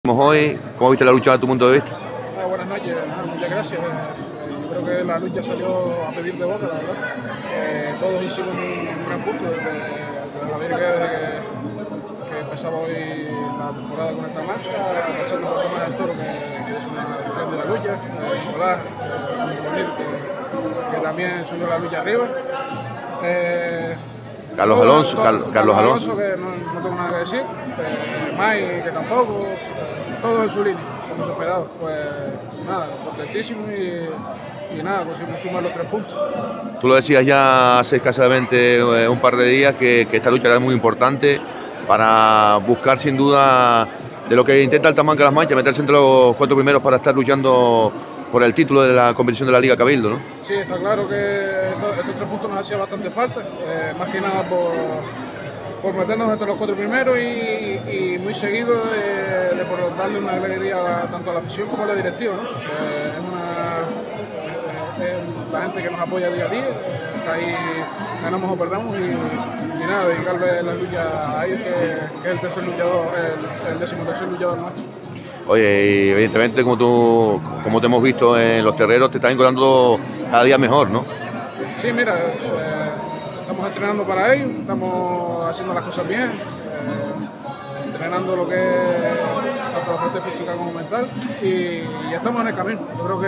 Hoy, ¿cómo viste la lucha desde tu punto de vista? Buenas noches, muchas gracias. Yo creo que la lucha salió a pedir de boca, la verdad. Todos hicimos un gran punto desde la Virgen que empezaba hoy la temporada con esta marca, pasando por Tomás del Toro, que es una gran de la lucha, Nicolás, que también subió la lucha arriba. Carlos Alonso, que no tengo nada que decir, Mai, que tampoco, todos en su línea, como se esperaba. Pues nada, contentísimo y nada, conseguimos sumar los 3 puntos. Tú lo decías ya hace escasamente un par de días que esta lucha era muy importante para buscar sin duda de lo que intenta el Tamanca Las Manchas, meterse entre los 4 primeros para estar luchando por el título de la competición de la Liga Cabildo, ¿no? Sí, está claro que estos 3 puntos nos hacía bastante falta, más que nada por meternos entre los 4 primeros y muy seguido por darle una alegría tanto a la afición como a la directiva, ¿no? Es la gente que nos apoya día a día, está ahí, ganamos o perdamos y nada, dedicarle la lucha a ellos, que es el tercer luchador, el 13º luchador nuestro. Oye, y evidentemente como te hemos visto en los terreros, te estás encontrando cada día mejor, ¿no? Sí, mira, estamos entrenando para ello, estamos haciendo las cosas bien, entrenando lo que es tanto la parte física como mental y ya estamos en el camino. Yo creo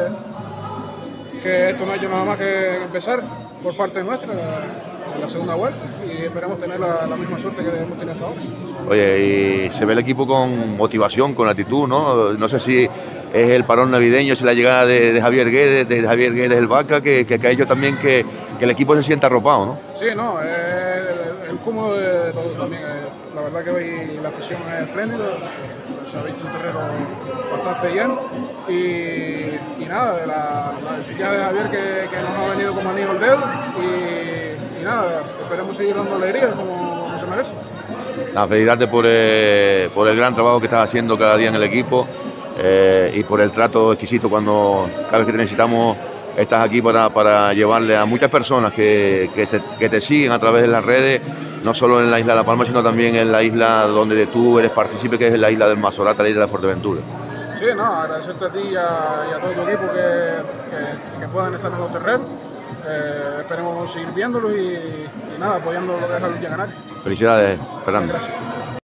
que esto no ha hecho nada más que empezar por parte nuestra en la segunda vuelta y esperamos tener la misma suerte que hemos tenido hasta ahora. Oye, y se ve el equipo con motivación, con actitud, ¿no? No sé si es el parón navideño, si la llegada de Javier Guedes, el Vaca, que ha hecho también que el equipo se sienta arropado, ¿no? Sí, no, el cúmulo de todo también. La verdad que hoy la afición es espléndida, se ha visto un terreno bastante lleno y nada, la visita de Javier que nos ha venido como anillo al dedo y nada, esperemos seguir dando alegría como se merece. Felicitarte por el gran trabajo que estás haciendo cada día en el equipo y por el trato exquisito cada vez que te necesitamos estás aquí para llevarle a muchas personas que te siguen a través de las redes, no solo en la isla de La Palma, sino también en la isla donde tú eres partícipe, que es la isla del Mazorata, la isla de Fuerteventura. Sí, no, agradecerte a ti y a todo tu equipo que puedan estar en los terrenos. Esperemos seguir viéndolo y nada, apoyando lo que es la lucha canaria. Felicidades, Fernando. Gracias.